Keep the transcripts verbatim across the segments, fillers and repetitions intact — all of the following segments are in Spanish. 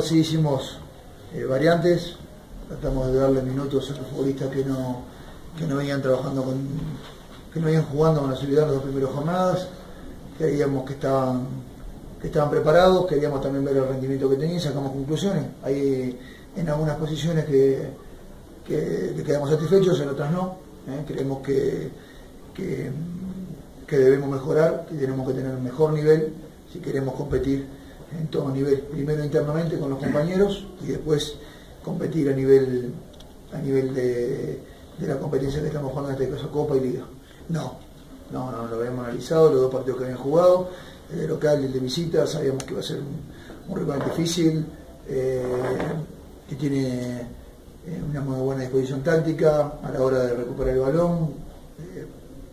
igual sí hicimos eh, variantes, tratamos de darle minutos a los futbolistas que no, que no venían trabajando con, que no venían jugando con la seguridad en las dos primeras jornadas, creíamos que estaban, que estaban preparados, queríamos también ver el rendimiento que tenían y sacamos conclusiones. Hay en algunas posiciones que, que, que quedamos satisfechos, en otras no, ¿eh? Creemos que, que, que debemos mejorar, que tenemos que tener un mejor nivel si queremos competir en todo nivel, primero internamente con los compañeros y después competir a nivel a nivel de, de la competencia que estamos jugando, en este caso Copa y Liga. No, no, no, lo habíamos analizado, los dos partidos que habían jugado, el de local y el de visita, sabíamos que iba a ser un, un rival difícil, eh, que tiene eh, una muy buena disposición táctica a la hora de recuperar el balón, eh,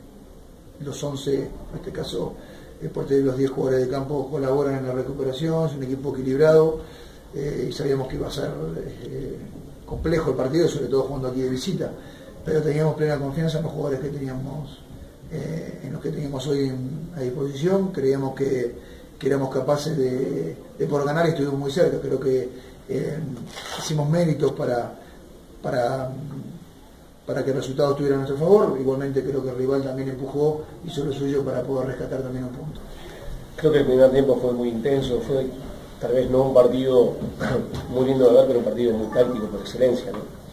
los once, en este caso después de los diez jugadores de campo colaboran en la recuperación, es un equipo equilibrado, eh, y sabíamos que iba a ser eh, complejo el partido, sobre todo jugando aquí de visita, pero teníamos plena confianza en los jugadores que teníamos, eh, en los que teníamos hoy en, a disposición, creíamos que, que éramos capaces de, de por ganar y estuvimos muy cerca, creo que eh, hicimos méritos para, para para que el resultado estuviera a nuestro favor. Igualmente creo que el rival también empujó, hizo lo suyo para poder rescatar también un punto. Creo que el primer tiempo fue muy intenso, fue tal vez no un partido muy lindo de ver, pero un partido muy táctico por excelencia, ¿no?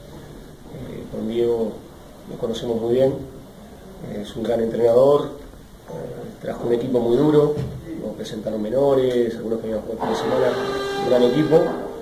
Eh, con Diego lo conocemos muy bien, eh, es un gran entrenador, eh, trajo un equipo muy duro, nos presentaron menores, algunos que habían jugado por la semana, un gran equipo,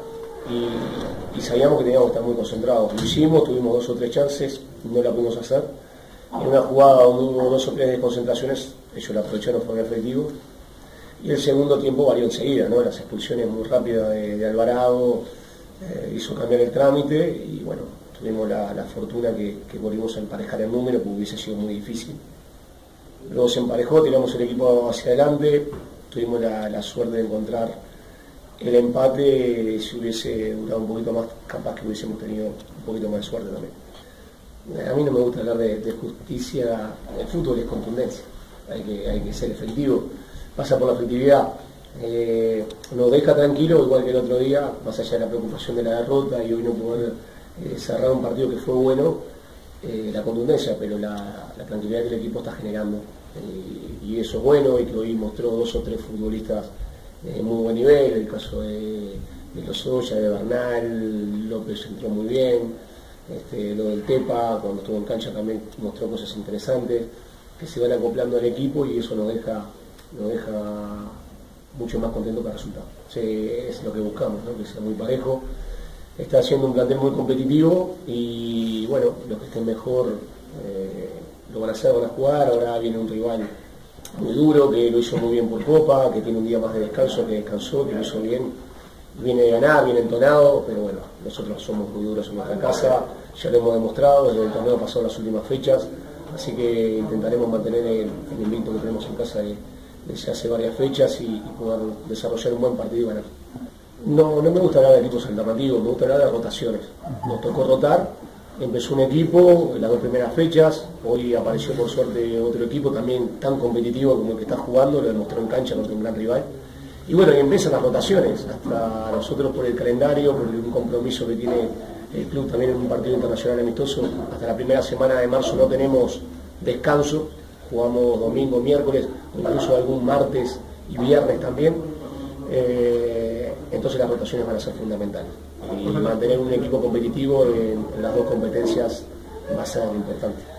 y, y sabíamos que teníamos que estar muy concentrados. Lo hicimos, tuvimos dos o tres chances, no la pudimos hacer. En una jugada donde hubo dos o tres desconcentraciones, ellos la aprovecharon, fue muy efectivo. Y el segundo tiempo varió enseguida, ¿no? Las expulsiones muy rápidas de, de Alvarado eh, hizo cambiar el trámite y bueno, tuvimos la, la fortuna que, que volvimos a emparejar el número, porque hubiese sido muy difícil. Luego se emparejó, tiramos el equipo hacia adelante, tuvimos la, la suerte de encontrar el empate. Si hubiese durado un poquito más, capaz que hubiésemos tenido un poquito más de suerte también. A mí no me gusta hablar de, de justicia, el fútbol es contundencia, hay que, hay que ser efectivo, pasa por la efectividad, eh, nos deja tranquilo, igual que el otro día, más allá de la preocupación de la derrota y hoy no poder eh, cerrar un partido que fue bueno, eh, la contundencia, pero la, la tranquilidad que el equipo está generando, eh, y eso es bueno, y que hoy mostró dos o tres futbolistas de muy buen nivel, el caso de, de Lozoya, de Bernal, López entró muy bien, este, lo del Tepa, cuando estuvo en cancha también mostró cosas interesantes, que se van acoplando al equipo y eso nos deja, nos deja mucho más contento para el resultado. Sí, es lo que buscamos, ¿no? Que sea muy parejo, está haciendo un plantel muy competitivo y bueno, los que estén mejor eh, lo van a hacer, van a jugar. Ahora viene un rival muy duro, que lo hizo muy bien por Copa, que tiene un día más de descanso, que descansó, que lo hizo bien, viene de ganar, viene entonado, pero bueno, nosotros somos muy duros en nuestra casa, ya lo hemos demostrado desde el torneo pasado las últimas fechas, así que intentaremos mantener el, el invicto que tenemos en casa de, desde hace varias fechas y, y poder desarrollar un buen partido y ganar. No, no me gusta hablar de equipos alternativos, me gusta hablar de rotaciones. Nos tocó rotar, empezó un equipo en las dos primeras fechas, hoy apareció por suerte otro equipo también tan competitivo como el que está jugando, lo demostró en cancha contra un gran rival. Y bueno, y empiezan las rotaciones, hasta nosotros por el calendario, por un compromiso que tiene el club también en un partido internacional amistoso, hasta la primera semana de marzo no tenemos descanso, jugamos domingo, miércoles, o incluso algún martes y viernes también, eh, entonces las rotaciones van a ser fundamentales. Y mantener un equipo competitivo en, en las dos competencias va a ser importante.